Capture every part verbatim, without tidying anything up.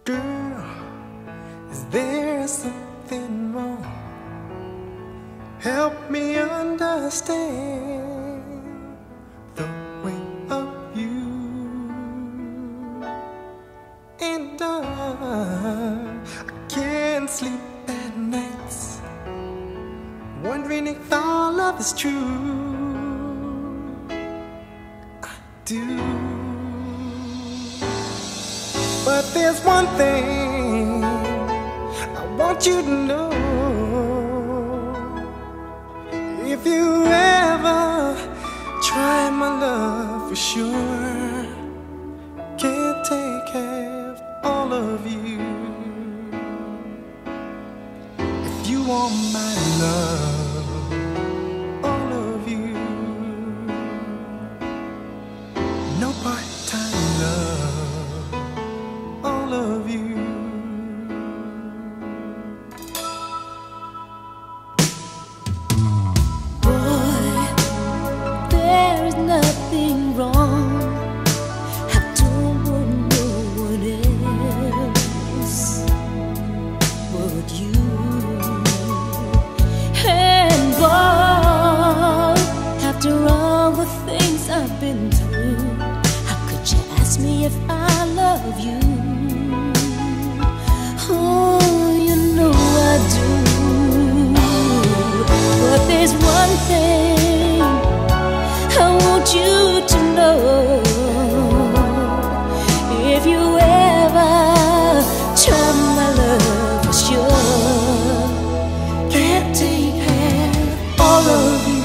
Girl, is there something wrong? Help me understand the way of you. And I, I can't sleep at nights, wondering if our love is true. I do. But there's one thing I want you to know. If you ever try my love, for sure can't take half all of you. If you want my love, all of you, no part-time love, all of you. Boy, there is nothing wrong. I don't want no one else but you. And boy, after all the things I've been through, how could you ask me if I love you? Oh, you know I do. But there's one thing I want you to know. If you ever try my love, for sure can't take half all of you.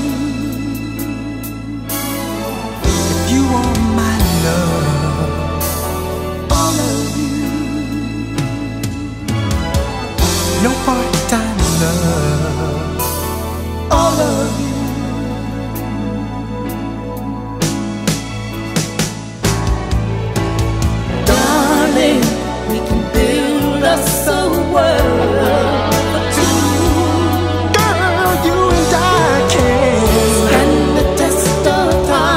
If you want my love, all of you, no part-time love, all of you. Darling, we can build us a world for two. Girl, you and I can Stand the test of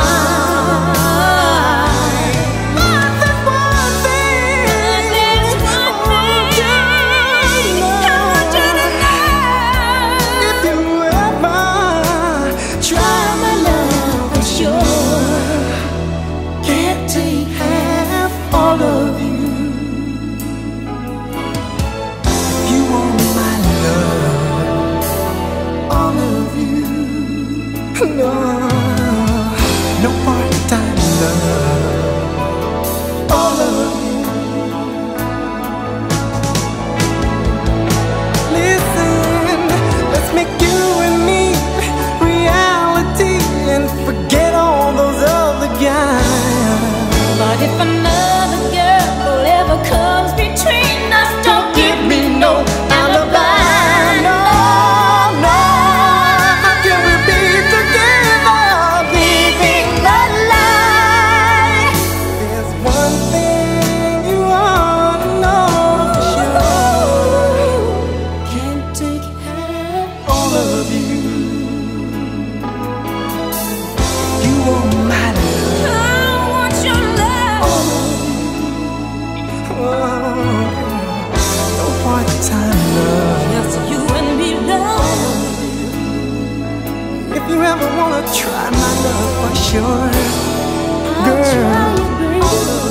time. But there's one thing There's one thing I want you to know. if you ever try My love, for sure can't take half all of you. you want my love, all of you. No, no part-time love, all of you. Listen, let's make you and me reality and forget all those other guys. But if another girl ever comes between us, don't give me no alibi. No, no, how can we be together, living a lie? There's one thing you ought to know for sure. Can't take half. All of you, you want my love. I want your love. Oh, no part-time love. Just you and me, love. If you ever wanna try my love, for sure, I'll try it, baby.